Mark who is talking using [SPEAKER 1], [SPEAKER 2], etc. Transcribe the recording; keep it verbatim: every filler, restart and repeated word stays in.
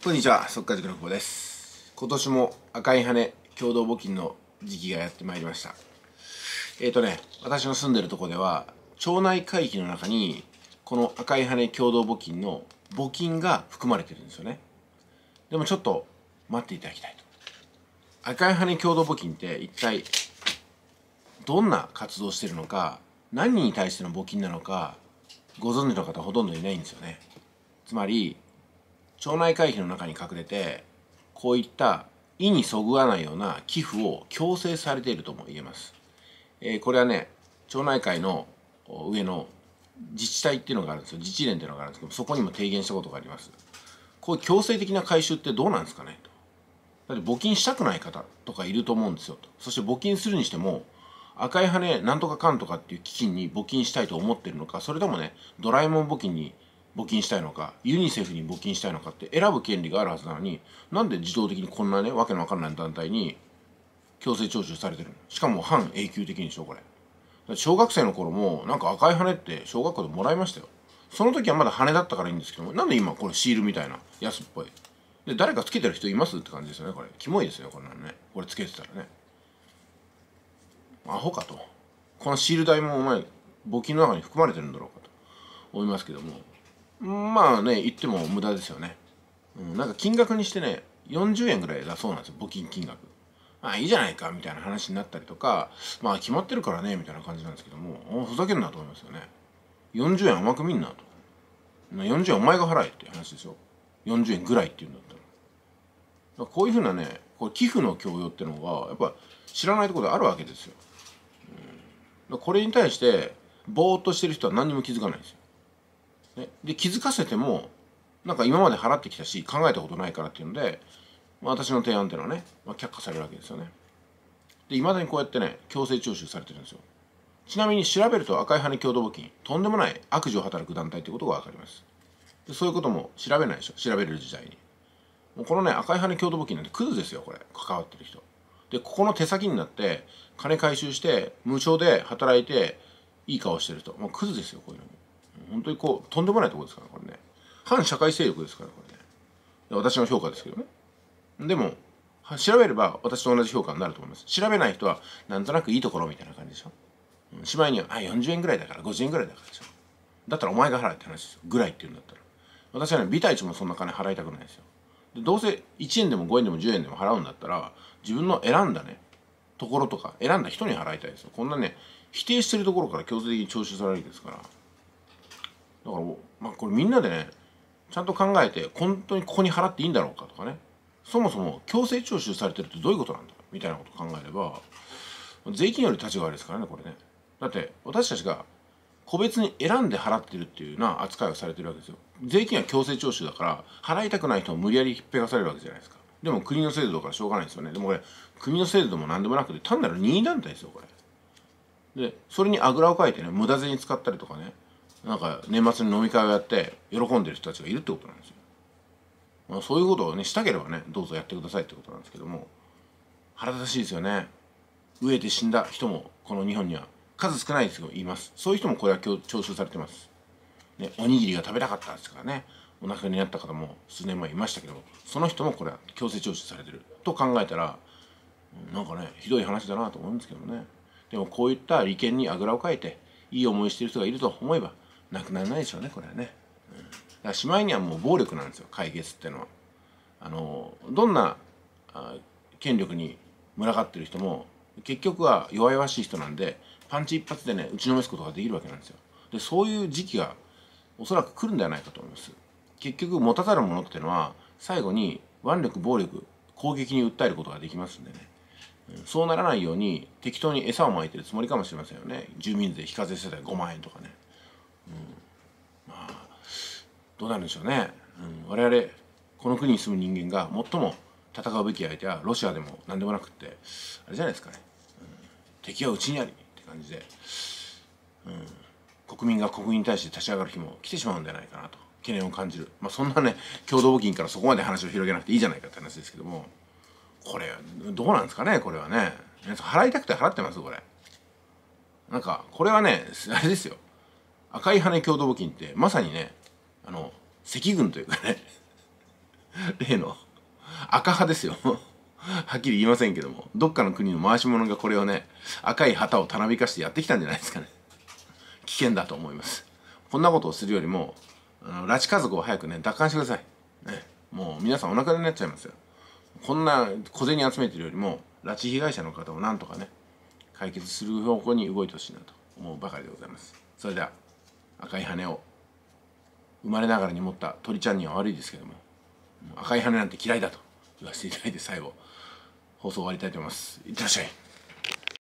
[SPEAKER 1] こんにちは、速稼塾の久保です。今年も赤い羽共同募金の時期がやってまいりました。えーとね、私の住んでるとこでは、町内会費の中に、この赤い羽共同募金の募金が含まれてるんですよね。でもちょっと待っていただきたいと。赤い羽共同募金って一体どんな活動をしてるのか、何人に対しての募金なのか、ご存知の方ほとんどいないんですよね。つまり、町内会費の中に隠れてこういった意にそぐわないような寄付を強制されているとも言えます。えー、これはね、町内会の上の自治体っていうのがあるんですよ。自治連っていうのがあるんですけど、そこにも提言したことがあります。こういう強制的な回収ってどうなんですかねと。だって募金したくない方とかいると思うんですよと。そして募金するにしても赤い羽なんとかかんとかっていう基金に募金したいと思ってるのか、それともねドラえもん募金に募金したいのか、ユニセフに募金したいのかって選ぶ権利があるはずなのに、なんで自動的にこんなねわけのわかんない団体に強制徴収されてるの。しかも半永久的にでしょこれ。小学生の頃もなんか赤い羽って小学校でもらいましたよ。その時はまだ羽だったからいいんですけども、なんで今これシールみたいな安っぽいで誰かつけてる人いますって感じですよね。これキモいですよこんなのね。これつけてたらねアホかと。このシール代もお前募金の中に含まれてるんだろうかと思いますけども、まあね言っても無駄ですよね。うん、なんか金額にしてねよんじゅうえんぐらいだそうなんですよ、募金金額。まあいいじゃないかみたいな話になったりとか、まあ決まってるからねみたいな感じなんですけども、ふざけんなと思いますよね。よんじゅうえん甘く見んなと。よんじゅうえんお前が払えっていう話ですよ。よんじゅうえんぐらいっていうんだったら。だからこういうふうなねこれ寄付の強要っていうのがやっぱ知らないところであるわけですよ。うん、これに対してぼーっとしてる人は何にも気づかないんですよ。ね、で気づかせてもなんか今まで払ってきたし考えたことないからっていうので、まあ、私の提案っていうのはね、まあ、却下されるわけですよね。でいまだにこうやってね強制徴収されてるんですよ。ちなみに調べると赤い羽共同募金とんでもない悪事を働く団体ということが分かります。でそういうことも調べないでしょ、調べれる時代に。もうこのね赤い羽共同募金なんてクズですよこれ、関わってる人で。ここの手先になって金回収して無償で働いていい顔してる人、もうクズですよこういうのも。本当にこうとんでもないところですからこれね。反社会勢力ですからこれね。私の評価ですけどね。でも調べれば私と同じ評価になると思います。調べない人はなんとなくいいところみたいな感じでしょ。うん、しまいにはあよんじゅうえんぐらいだからごじゅうえんぐらいだからでしょ。だったらお前が払えって話ですよ。ぐらいって言うんだったら。私はねビタ一もそんな金払いたくないですよ。でどうせいちえんでもごえんでもじゅうえんでも払うんだったら自分の選んだねところとか選んだ人に払いたいですよ。こんなね否定してるところから強制的に徴収されるわけですから。だからまあこれみんなでねちゃんと考えて本当にここに払っていいんだろうかとかね、そもそも強制徴収されてるってどういうことなんだみたいなことを考えれば税金より立ちが悪いですからねこれね。だって私たちが個別に選んで払ってるっていうような扱いをされてるわけですよ。税金は強制徴収だから払いたくない人を無理やりひっぺがされるわけじゃないですか。でも国の制度だからしょうがないですよね。でもこれ国の制度でも何でもなくて単なる任意団体ですよこれ。でそれにあぐらをかいてね無駄銭使ったりとかね、なんか年末に飲み会をやって喜んでる人たちがいるってことなんですよ。まあ、そういうことをねしたければねどうぞやってくださいってことなんですけども、腹立たしいですよね。飢えて死んだ人もこの日本には数少ないですけどいます。そういう人もこれは徴収されてます、ね、おにぎりが食べたかったですからねお亡くなりになった方も数年前いましたけど、その人もこれは強制徴収されてると考えたらなんかねひどい話だなと思うんですけどね。でもこういった利権にあぐらをかいていい思いしてる人がいると思えばなくならないでしょうねこれはね。うん、だからしまいにはもう暴力なんですよ解決っていうのは。あのどんなあ権力に群がってる人も結局は弱々しい人なんでパンチ一発でね打ちのめすことができるわけなんですよ。でそういう時期がおそらく来るんではないかと思います。結局持たざるものっていうのは最後に腕力暴力攻撃に訴えることができますんでね、そうならないように適当に餌をまいてるつもりかもしれませんよね。住民税非課税世帯ごまんえんとかね、うん、まあどうなるんでしょうね。うん、我々この国に住む人間が最も戦うべき相手はロシアでも何でもなくってあれじゃないですかね、うん、敵はうちにありって感じで、うん、国民が国民に対して立ち上がる日も来てしまうんじゃないかなと懸念を感じる。まあそんなね共同募金からそこまで話を広げなくていいじゃないかって話ですけども、これどうなんですかねこれはね。払いたくて払ってますこれ。なんかこれはねあれですよ、赤い羽共同募金ってまさにねあの赤軍というかね例の赤派ですよはっきり言いませんけども、どっかの国の回し者がこれをね、赤い旗をたなびかしてやってきたんじゃないですかね。危険だと思います。こんなことをするよりも、あの拉致家族を早くね奪還してください、ね、もう皆さんお腹になっちゃいますよ。こんな小銭集めてるよりも拉致被害者の方をなんとかね解決する方向に動いてほしいなと思うばかりでございます。それでは赤い羽を生まれながらに持った鳥ちゃんには悪いですけども、赤い羽なんて嫌いだと言わせていただいて、最後放送終わりたいと思います。いってらっしゃい。